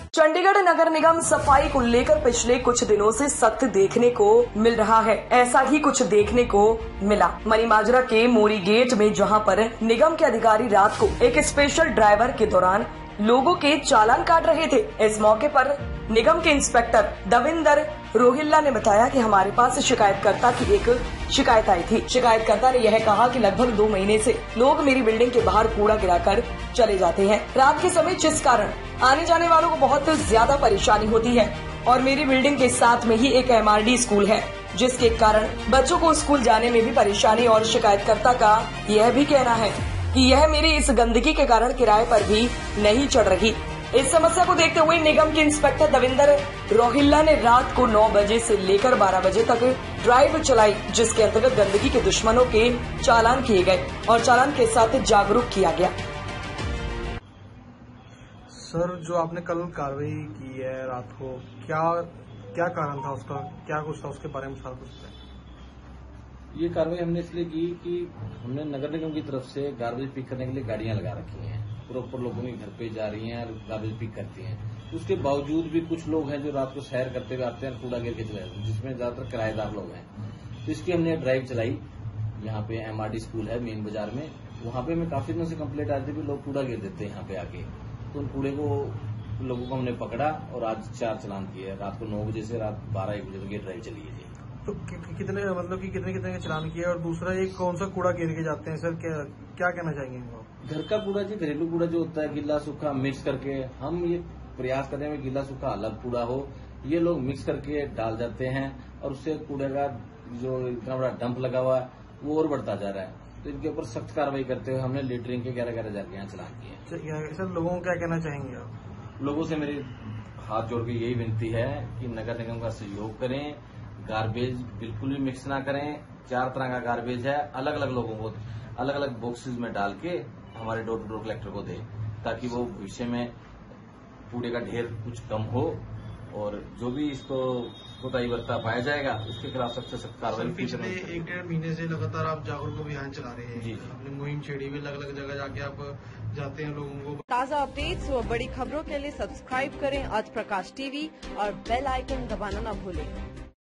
चंडीगढ़ नगर निगम सफाई को लेकर पिछले कुछ दिनों से सख्त देखने को मिल रहा है। ऐसा ही कुछ देखने को मिला मनी माजरा के मोरी गेट में, जहां पर निगम के अधिकारी रात को एक स्पेशल ड्राइवर के दौरान लोगों के चालान काट रहे थे। इस मौके पर निगम के इंस्पेक्टर दविंदर रोहिल्ला ने बताया कि हमारे पास शिकायतकर्ता की एक शिकायत आई थी। शिकायतकर्ता ने यह कहा कि लगभग 2 महीने से लोग मेरी बिल्डिंग के बाहर कूड़ा गिराकर चले जाते हैं रात के समय, जिस कारण आने जाने वालों को बहुत ज्यादा परेशानी होती है। और मेरी बिल्डिंग के साथ में ही एक MRD स्कूल है, जिसके कारण बच्चों को स्कूल जाने में भी परेशानी। और शिकायतकर्ता का यह भी कहना है कि यह मेरी इस गंदगी के कारण किराए पर भी नहीं चढ़ रही। इस समस्या को देखते हुए निगम के इंस्पेक्टर दविंदर रोहिल्ला ने रात को 9 बजे से लेकर 12 बजे तक ड्राइव चलाई, जिसके अंतर्गत गंदगी के दुश्मनों के चालान किए गए और चालान के साथ जागरूक किया गया। सर, जो आपने कल कार्रवाई की है रात को, क्या कारण था उसका, क्या कुछ था उसके बारे में सारा कुछ बताएं। ये कार्रवाई हमने इसलिए की कि हमने नगर निगम की तरफ से गार्बेज पिक करने के लिए गाड़ियां लगा रखी हैं, प्रॉपर लोगों के घर पे जा रही हैं और गार्बेज पिक करती हैं। उसके बावजूद भी कुछ लोग हैं जो रात को सैर करते हुए आते हैं, कूड़ा गिर के चले जाते हैं, जिसमें ज्यादातर किराएदार लोग हैं। तो इसकी हमने ड्राइव चलाई। यहाँ पे MRD स्कूल है मेन बाजार में, वहां पे हमें काफी दिनों से कंप्लेंट आती थी कि लोग कूड़ा गिर देते हैं यहाँ पे आके। तो उन कूड़े को लोगों को हमने पकड़ा और आज 4 चालान किए। रात को 9 बजे से रात 12-1 बजे तक ये ड्राइव चली है। तो कितने मतलब कि कितने के चालान किए, और दूसरा एक कौन सा कूड़ा गिर के जाते हैं सर, क्या कहना चाहेंगे आप। घर का कूड़ा जी, घरेलू कूड़ा जो होता है गीला सूखा मिक्स करके, हम ये प्रयास करते हैं गीला सूखा अलग कूड़ा हो, ये लोग मिक्स करके डाल जाते हैं और उससे कूड़े का जो इतना बड़ा डंप लगा हुआ है वो और बढ़ता जा रहा है। तो इनके ऊपर सख्त कार्रवाई करते हुए हमने लीटरिंग के 11-11 हजार के यहाँ चलान किए। सर, लोगों को क्या कहना चाहेंगे आप। लोगों से मेरी हाथ जोड़ के यही विनती है कि नगर निगम का सहयोग करें, गार्बेज बिल्कुल भी मिक्स ना करें। 4 तरह का गार्बेज है, अलग अलग लोगों को अलग अलग बॉक्सेस में डाल के हमारे डोर टू डोर कलेक्टर को दें, ताकि वो भविष्य में कूड़े का ढेर कुछ कम हो। और जो भी इसको कोताही बरता पाया जाएगा उसके खिलाफ सख्त से सख्त कार्रवाई। पिछले 1-1.5 महीने से लगातार आप जागरूक अभियान चला रहे हैं। जी, अपनी मुहिम छेड़ी हुई, अलग अलग जगह जाके आप जाते हैं लोगों को। ताज़ा अपडेट्स व बड़ी खबरों के लिए सब्सक्राइब करें आज प्रकाश टीवी और बेल आइकन दबाना न भूलें।